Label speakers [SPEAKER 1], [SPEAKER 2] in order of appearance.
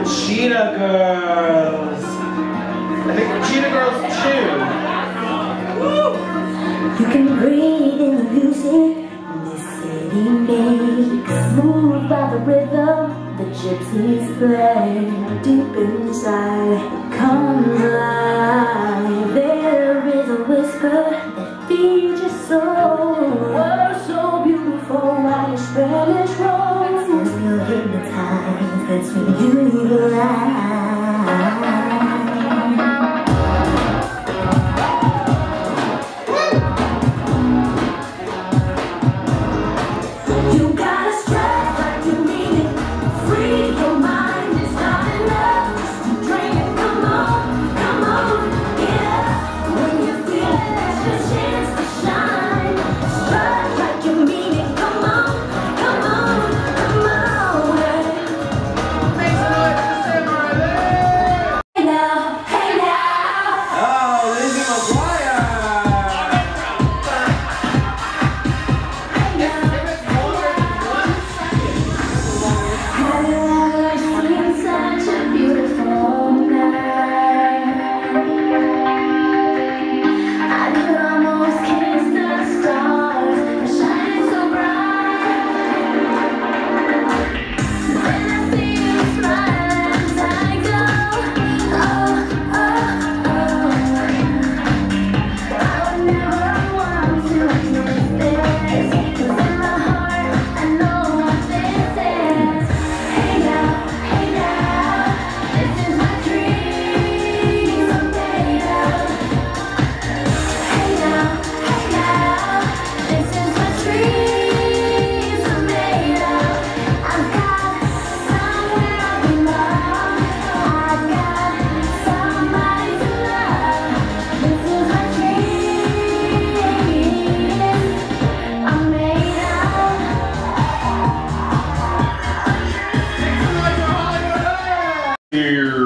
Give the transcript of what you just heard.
[SPEAKER 1] Cheetah Girls. I think Cheetah Girls 2. Woo!
[SPEAKER 2] You can breathe in the music this city makes. Moved by the rhythm the gypsies play. Deep inside it comes alive. There is a whisper that feeds your soul. Words so beautiful while your Spanish rolls. When you're hypnotized, that's when you realize.
[SPEAKER 1] Here.